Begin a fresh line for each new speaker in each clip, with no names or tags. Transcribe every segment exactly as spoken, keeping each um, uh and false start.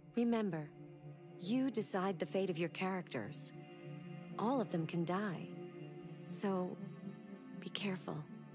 Remember, you decide the fate of your characters. All of them can die. So, be careful.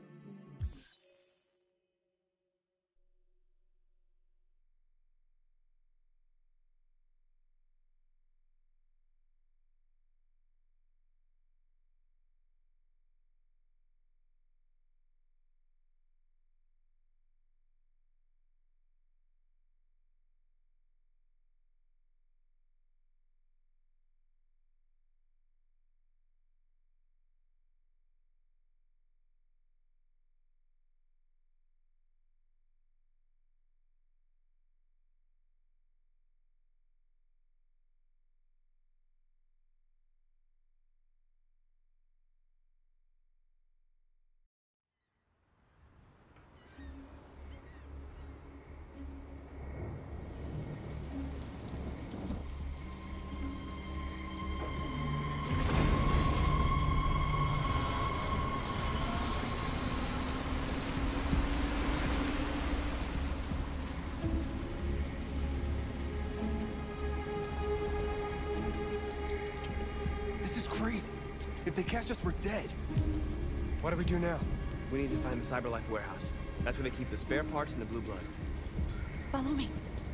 Crazy. If they catch us, we're dead.
What do we do now?
We need to find the CyberLife warehouse. That's where they keep the spare parts and the blue blood.
Follow me.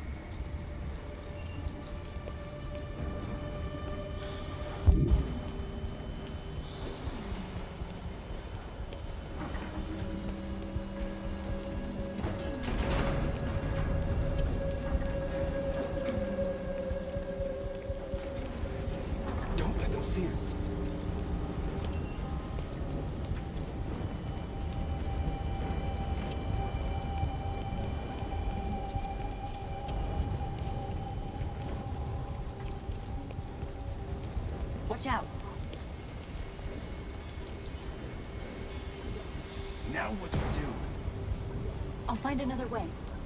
Don't let them see us.
Watch out.
Now what do we do?
I'll find another way.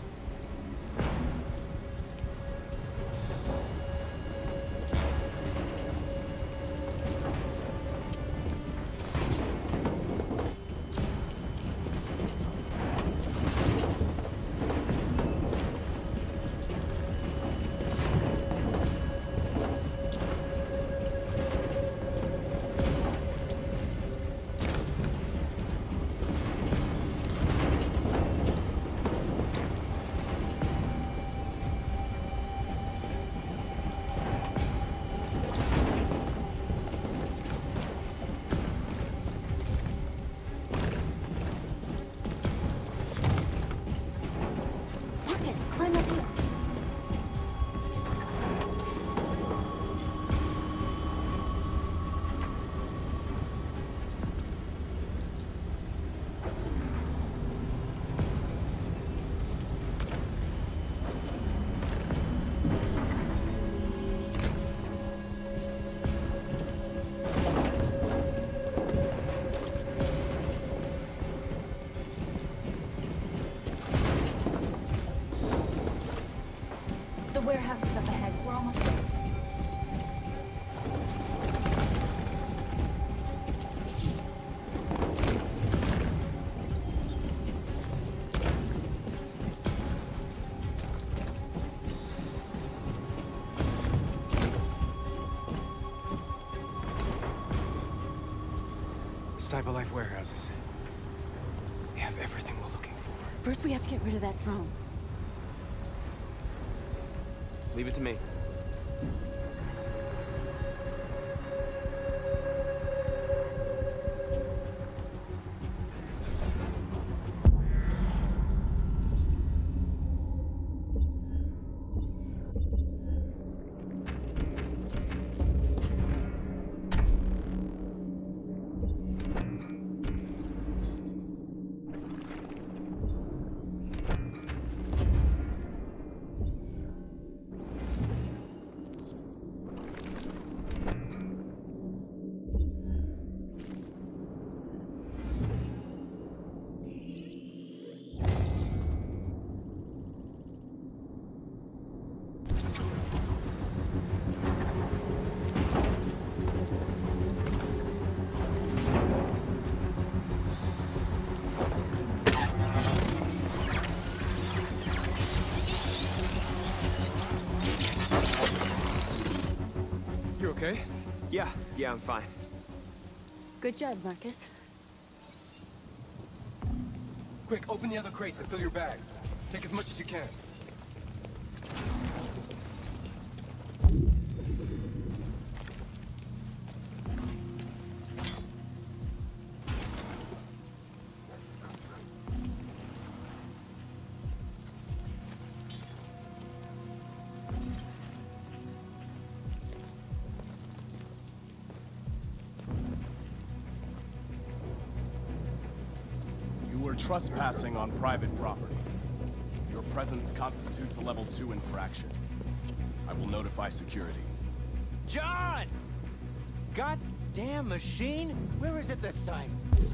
The warehouse is up ahead. We're almost there.
CyberLife warehouses. They have everything we're looking for.
First, we have to get rid of that drone.
Leave it to me. Yeah, yeah, I'm fine.
Good job, Marcus.
Quick, open the other crates and fill your bags. Take as much as you can.
You are trespassing on private property. Your presence constitutes a level two infraction. I will notify security.
John! Goddamn machine? Where is it this time?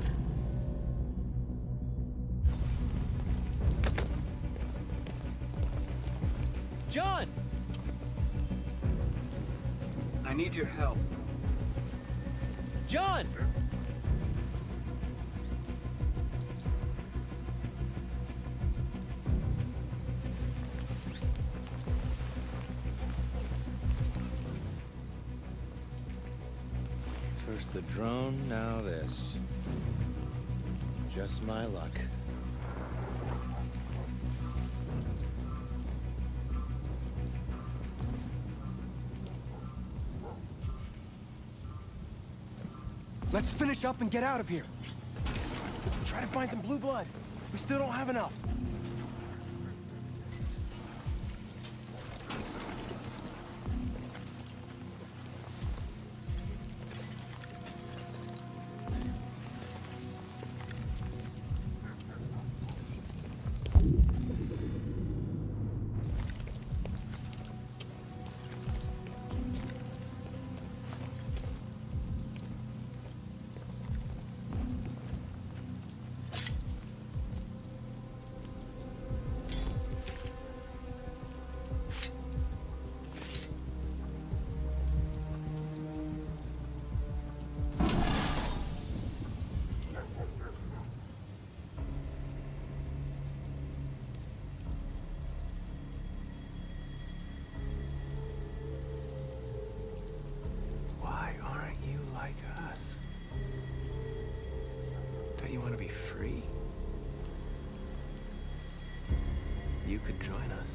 John!
I need your help.
John! First the drone, now this. Just my luck.
Let's finish up and get out of here. Try to find some blue blood. We still don't have enough.
Why aren't you like us? Don't you want to be free? You could join us.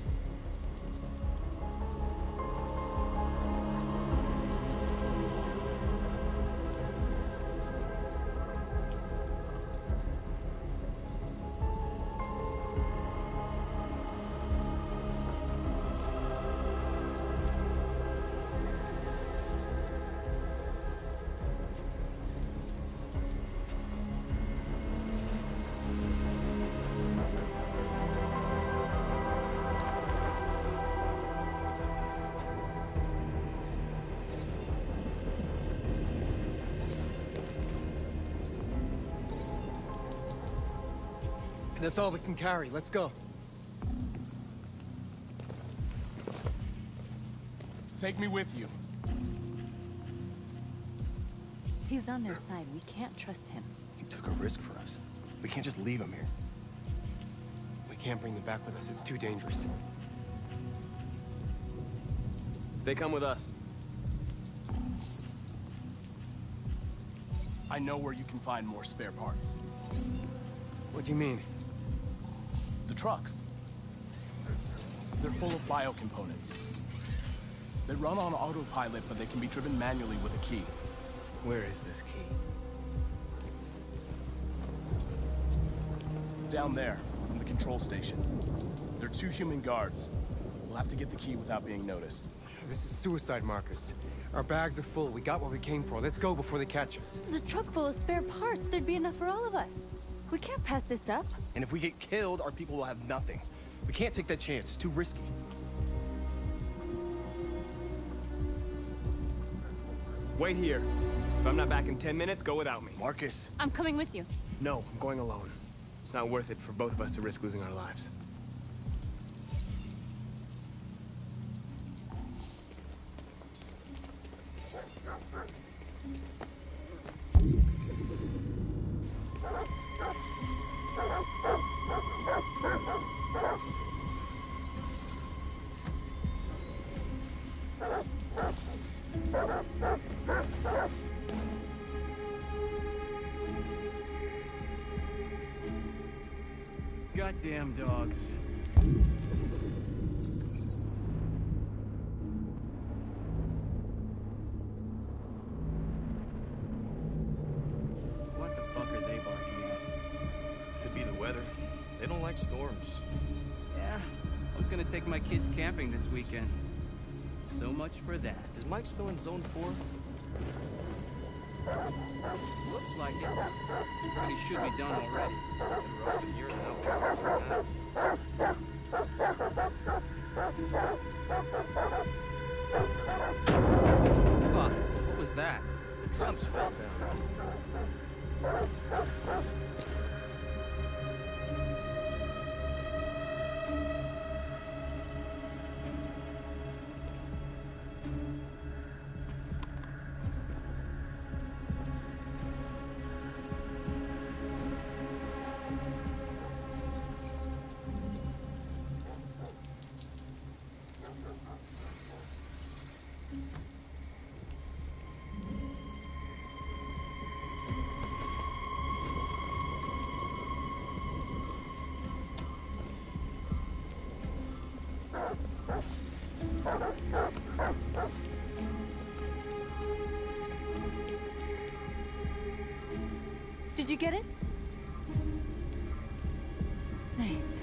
That's all we can carry. Let's go.
Take me with you.
He's on their side. We can't trust him.
He took a risk for us. We can't just leave him here.
We can't bring them back with us. It's too dangerous. They come with us.
I know where you can find more spare parts.
What do you mean?
The trucks. They're full of biocomponents. They run on autopilot, but they can be driven manually with a key.
Where is this key?
Down there, in the control station. There are two human guards. We'll have to get the key without being noticed.
This is suicide, Marcus. Our bags are full. We got what we came for. Let's go before they catch us.
This is a truck full of spare parts. There'd be enough for all of us. We can't pass this up.
And if we get killed, our people will have nothing. We can't take that chance. It's too risky.
Wait here. If I'm not back in ten minutes, go without me.
Marcus.
I'm coming with you.
No, I'm going alone. It's not worth it for both of us to risk losing our lives.
Goddamn dogs. What the fuck are they barking at?
Could be the weather. They don't like storms.
Yeah, I was gonna take my kids camping this weekend. So much for that.
Is Mike still in zone four?
Looks like it. But he should be done already.
Better off in here than out there.
Fuck, what was that?
The drums fell down.
Did you get it? Nice.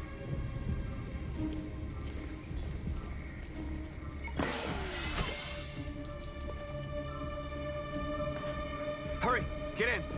Hurry, get in.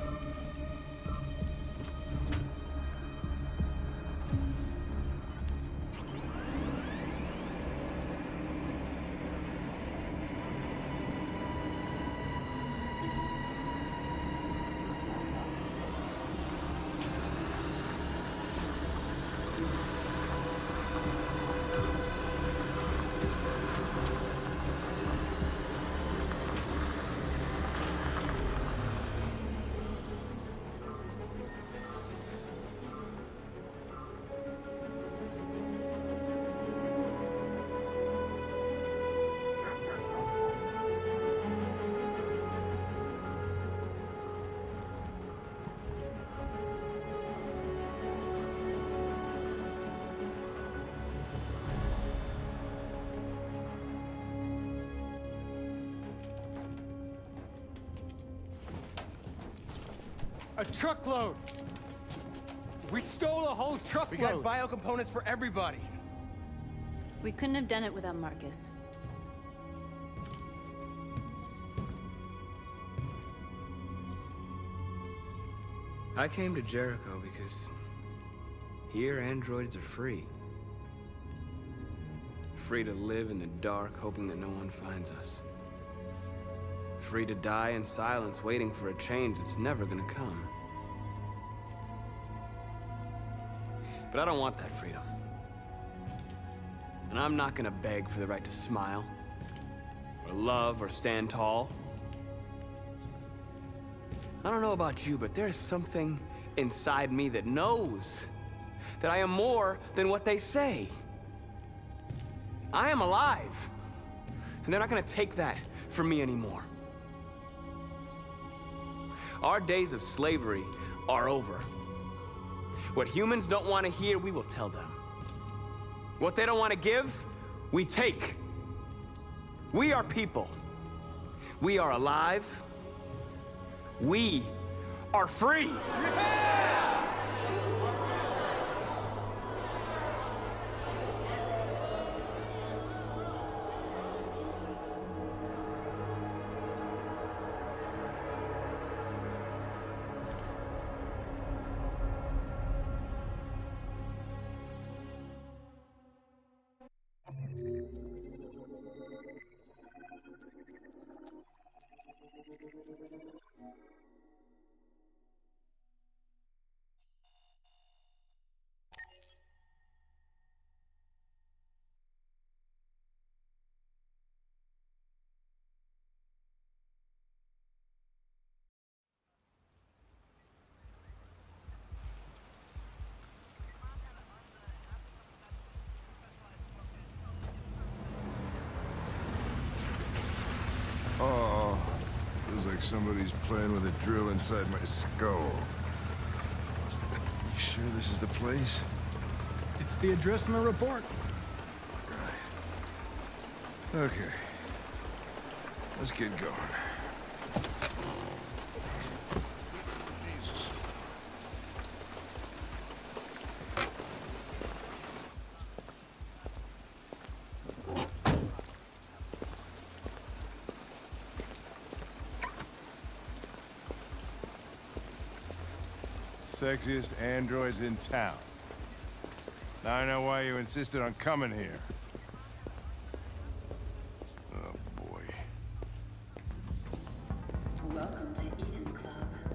A truckload! We stole a whole
We
truckload!
got bio components for everybody.
We couldn't have done it without Marcus.
I came to Jericho because here androids are free. Free to live in the dark, hoping that no one finds us. Free to die in silence, waiting for a change that's never gonna come. But I don't want that freedom. And I'm not gonna beg for the right to smile, or love, or stand tall. I don't know about you, but there's something inside me that knows that I am more than what they say. I am alive, and they're not gonna take that from me anymore. Our days of slavery are over. What humans don't want to hear, we will tell them. What they don't want to give, we take. We are people. We are alive. We are free.
Oh, feels like somebody's playing with a drill inside my skull. You Sure this is the place?
It's the address in the report.
Right. Okay. Let's get going. Jesus.
Sexiest androids in town. Now I know why you insisted on coming here. Oh, boy.
Welcome to Eden Club.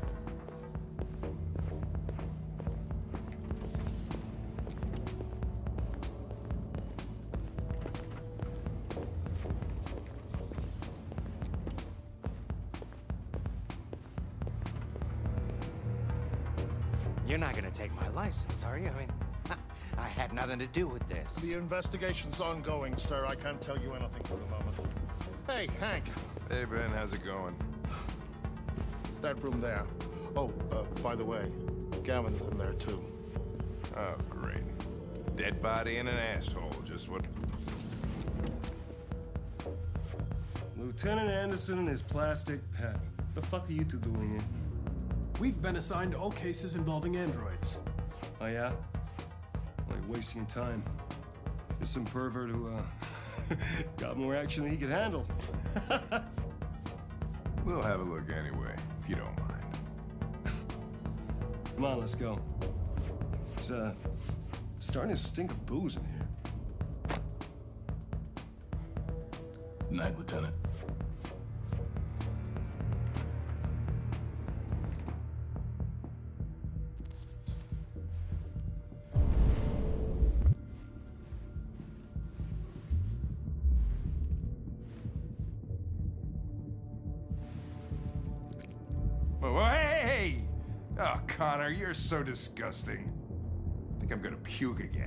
You're not gonna take my license, are you? I mean, I had nothing to do with this.
The investigation's ongoing, sir. I can't tell you anything for the moment. Hey, Hank.
Hey, Ben, how's it going?
It's that room there. Oh, uh, by the way, Gavin's in there, too.
Oh, great. Dead body and an asshole, just what...
Lieutenant Anderson and his plastic pet. The fuck are you two doing here?
We've been assigned all cases involving androids.
Oh, yeah? Like wasting your time. There's some pervert who, uh, got more action than he could handle.
We'll have a look anyway, if you don't mind.
Come on, let's go. It's, uh, starting to stink of booze in here.
Good night, Lieutenant.
Whoa, hey, hey, hey! Oh, Connor, you're so disgusting. I think I'm gonna puke again.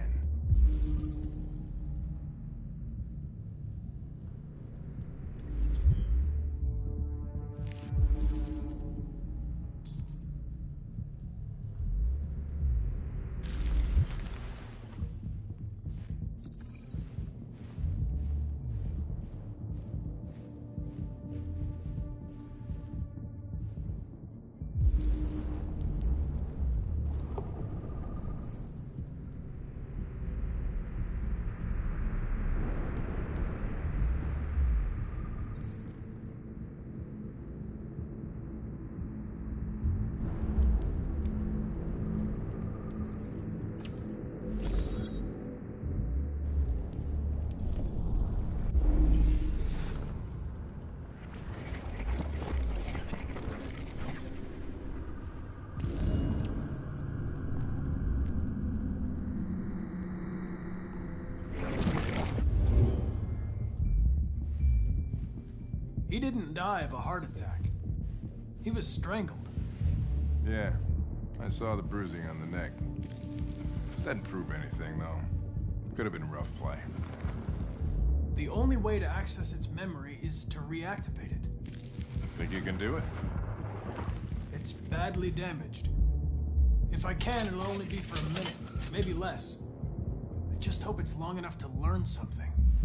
He didn't die of a heart attack. He was strangled.
Yeah, I saw the bruising on the neck. Doesn't prove anything, though. Could have been rough play.
The only way to access its memory is to reactivate it.
Think you can do it?
It's badly damaged. If I can, it'll only be for a minute, maybe less. I just hope it's long enough to learn something.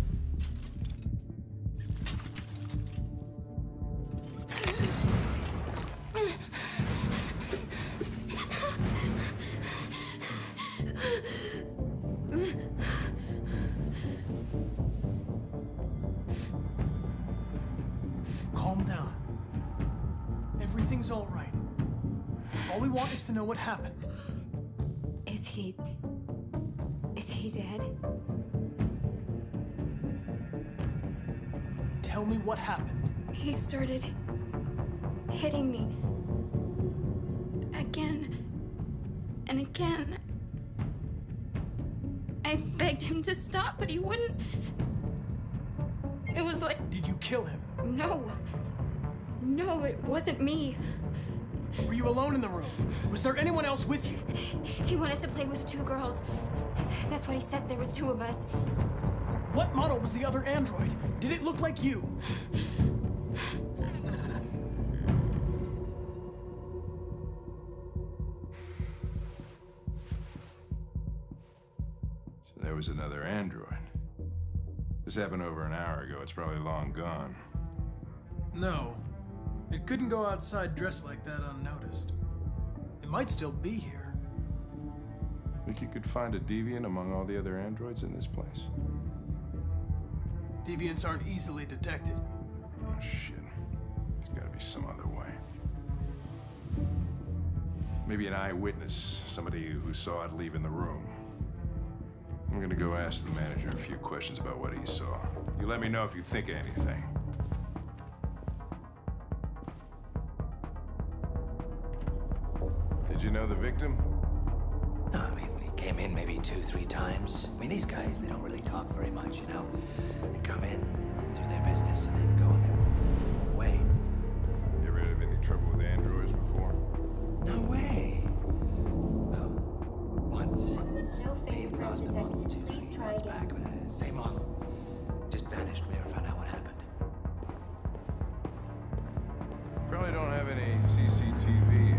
Calm down. Everything's all right. All we want is to know what happened.
Is he... is he dead?
Tell me what happened.
He started hitting me. Again. And again. I begged him to stop, but he wouldn't. It was like...
Did you kill him?
No. No, it wasn't me.
Were you alone in the room? Was there anyone else with you?
He wanted to play with two girls. That's what he said. There was two of us.
What model was the other android? Did it look like you?
There was another android. This happened over an hour ago. It's probably long gone.
No. It couldn't go outside dressed like that unnoticed. It might still be here.
Think you could find a deviant among all the other androids in this place?
Deviants aren't easily detected.
Oh, shit. There's gotta be some other way. Maybe an eyewitness, somebody who saw it leaving the room. I'm gonna go ask the manager a few questions about what he saw. You let me know if you think of anything. Did you know the victim?
No, I mean, he came in maybe two, three times. I mean, these guys, they don't really talk very much, you know? They come in, do their business, and then go on their way.
You ever had any trouble with androids before?
No way. Oh, once.
No
We
fingerprint
lost a model
detected.
two,
Please
three
try
months
again.
back. Uh, same model. Just vanished. We never found out what happened.
Probably don't have any C C T V.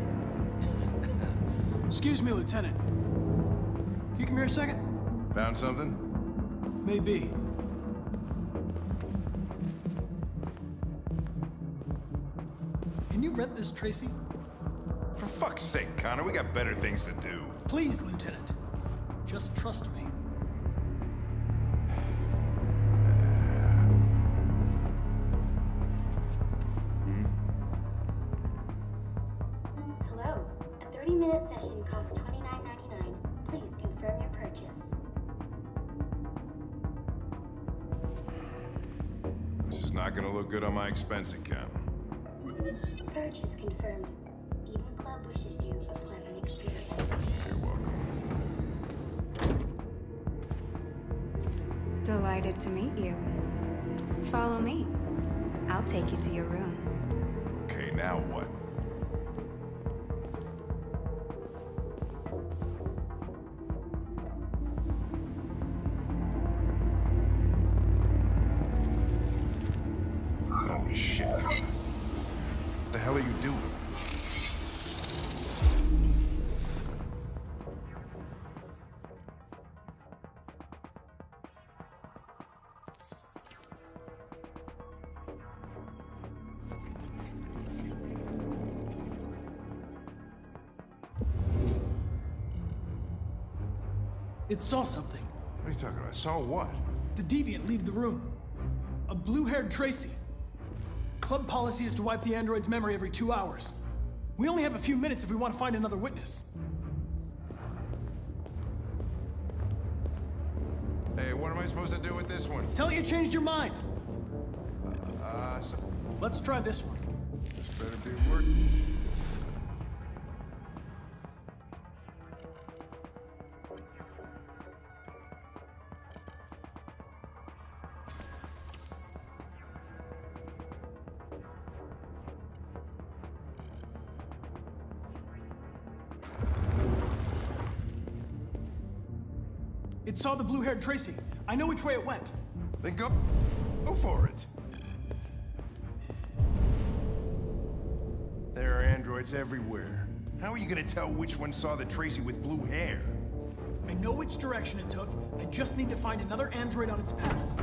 Excuse me, Lieutenant. Can you come here a second?
Found something?
Maybe. Can you rent this, Tracy?
For fuck's sake, Connor, we got better things to do.
Please, Lieutenant. Just trust me.
Hello. A thirty-minute session costs twenty-nine ninety-nine. Please confirm your purchase.
This is not gonna look good on my expense account.
Purchase confirmed. Eden Club wishes you a pleasant experience.
You're welcome.
Delighted to meet you. Follow me. I'll take you to your room.
Okay, now what? Oh, shit. What the hell are you doing?
It saw something.
What are you talking about? Saw what?
The deviant leave the room. A blue-haired Tracy. Club policy is to wipe the android's memory every two hours. We only have a few minutes if we want to find another witness.
Hey, what am I supposed to do with this one?
Tell you changed your mind.
Uh, so
Let's try this one.
this better be working.
It saw the blue-haired Tracy. I know which way it went.
Then go, go for it. There are androids everywhere. How are you gonna tell which one saw the Tracy with blue hair?
I know which direction it took. I just need to find another android on its path.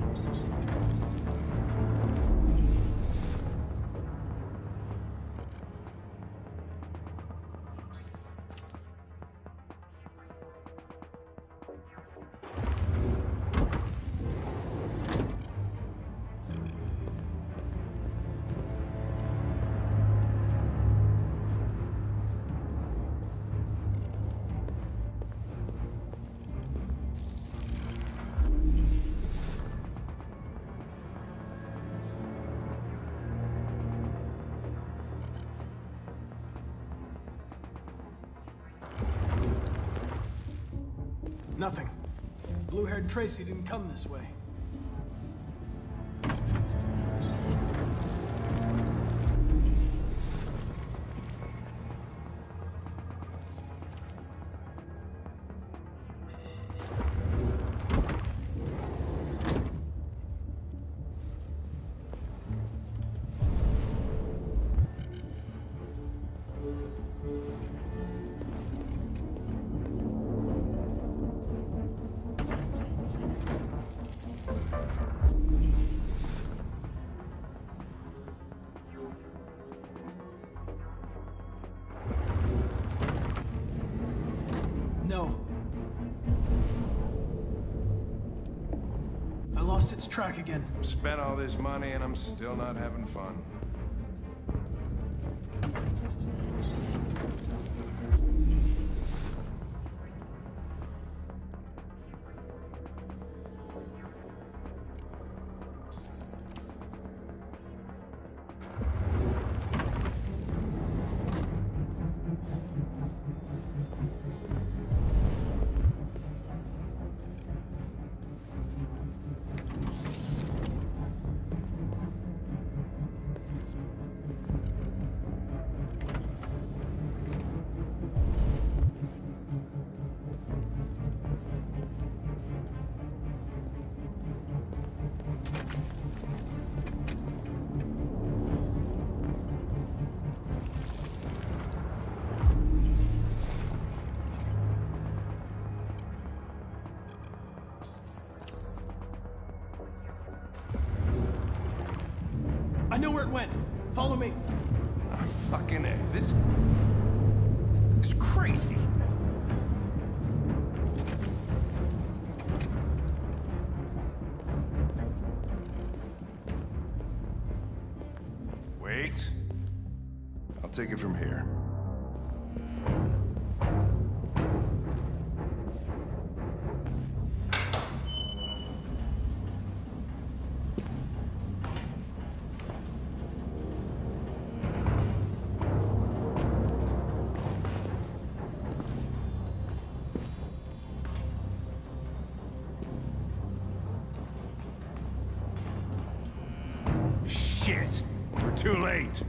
Nothing. Blue-haired Tracy didn't come this way. No. I lost its track again.
Spent all this money and I'm still not having fun.
I know where it went. Follow me.
Oh, fucking A. This is crazy. Wait. I'll take it from here. Shit! We're too late.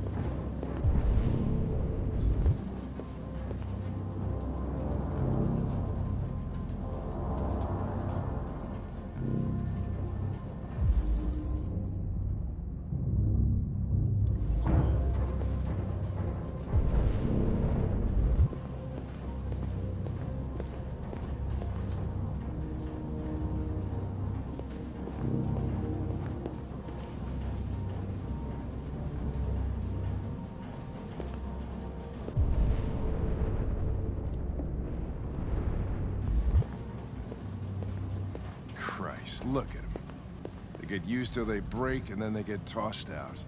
Christ, look at them. They get used till they break, and then they get tossed out.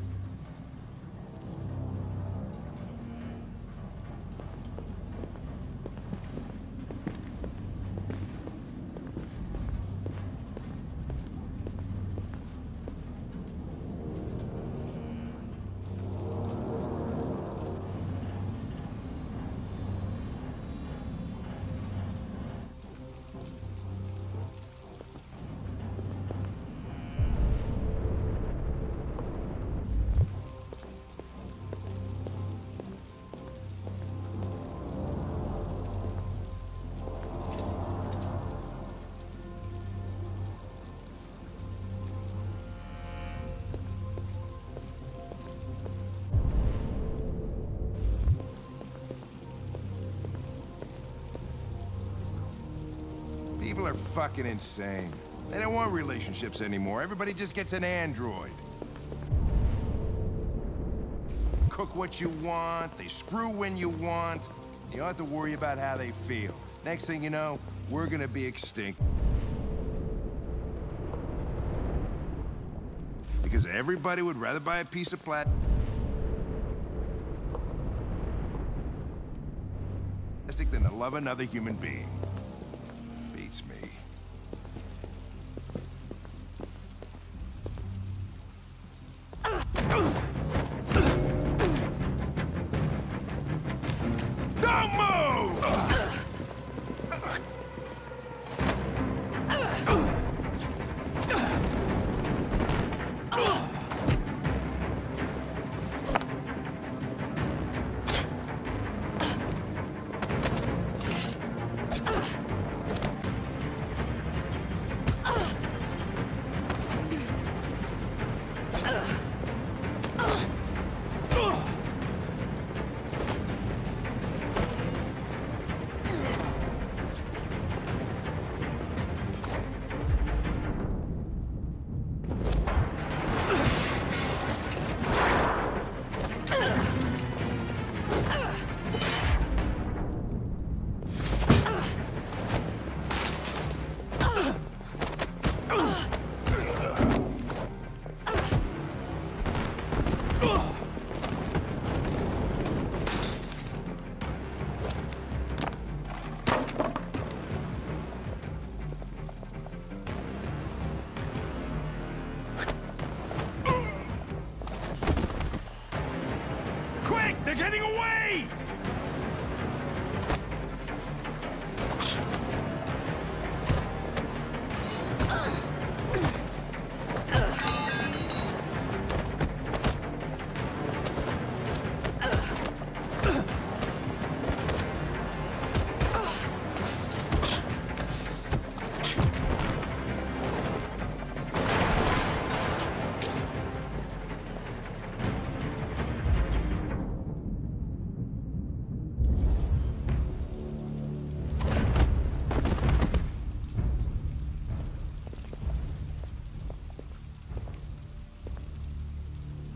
People are fucking insane. They don't want relationships anymore. Everybody just gets an android. Cook what you want, they screw when you want. You don't have to worry about how they feel. Next thing you know, we're gonna be extinct. Because everybody would rather buy a piece of plastic than to love another human being. Beats me. Don't move!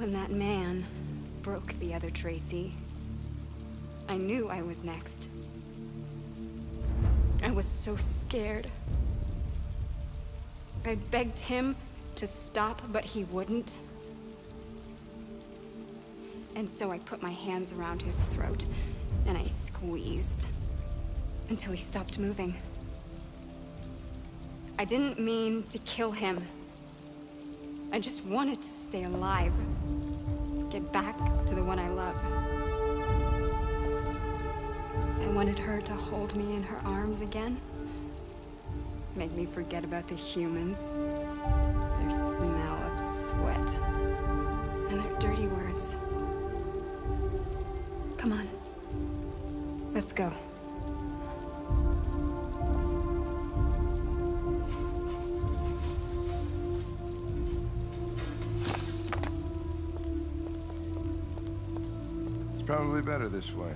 When that man broke the other Tracy, I knew I was next. I was so scared. I begged him to stop, but he wouldn't. And so I put my hands around his throat, and I squeezed until he stopped moving. I didn't mean to kill him. I just wanted to stay alive. Get back to the one I love. I wanted her to hold me in her arms again. Make me forget about the humans. Their smell of sweat. And their dirty words. Come on. Let's go.
It's probably better this way.